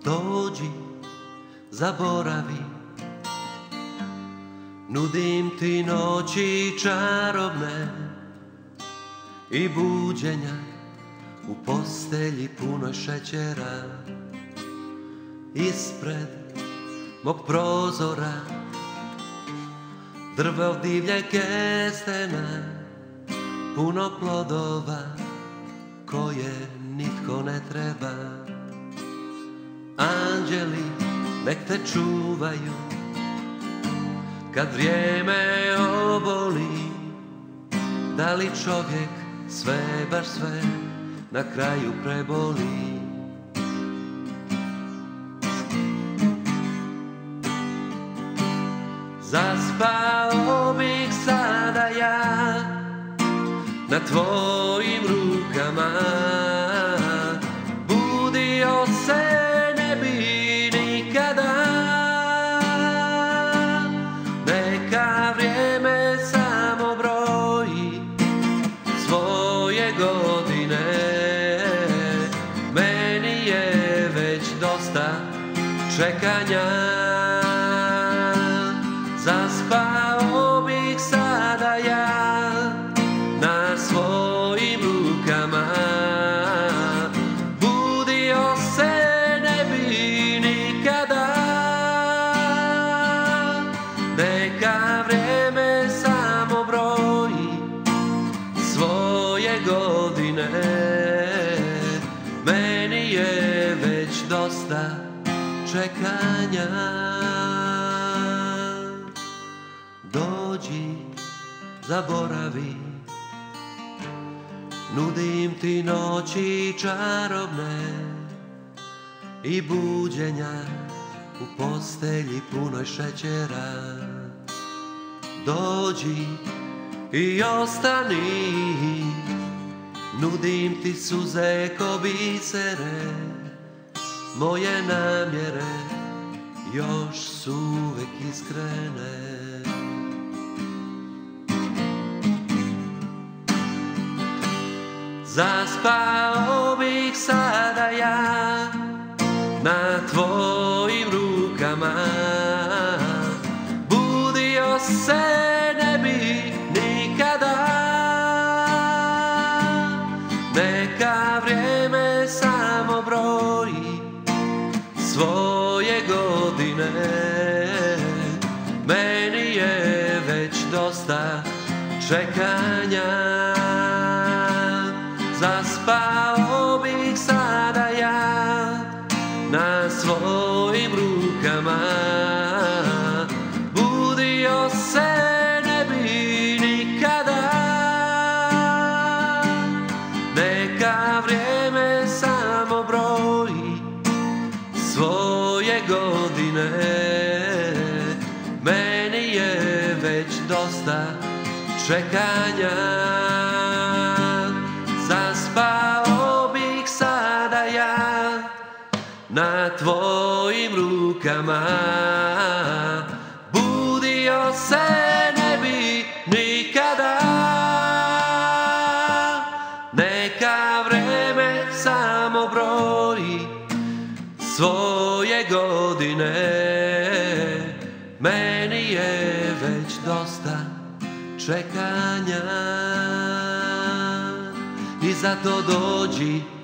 Dođi, zaboravi, nudim ti noći čarobne i buđenja u postelji punoj šećera. Ispred mog prozora drvo divlje kestena, puno plodova koje nitko ne treba. Anđeli nek te čuvaju kad vrijeme oboli. Da li čovjek sve, baš sve na kraju preboli? Zaspao bih sada ja na tvojim rukama, budio se ne bi nikada. Neka vrijeme samo broji svoje godine, meni je već dosta čekanja. Zaspao bih sada ja na svojim rukama, budio se ne bi nikada. Neka vrijeme samo broji svoje godine, meni je već dosta čekanja. Dođi, zaboravi, nudim ti noći čarobne i buđenja u postelji punoj šećera. Dođi i ostani, nudim ti suze ko bisere, moje namjere još su uvek iskrene. Zaspao bih sada ja na tvojim rukama, budio se ne bi nikada. Neka vrijeme samo broji svoje godine, meni je već dosta čekanja. Zaspao bih sada ja na svojim rukama, budio se ne bi nikada. Neka vrijeme samo broji svoje godine, meni je već dosta čekanja. Zaspao bih sada ja na tvojim rukama, budio se ne bi nikada. Neka vreme samo broji svoje godine, meni je već dosta čekanja. I zato dođi,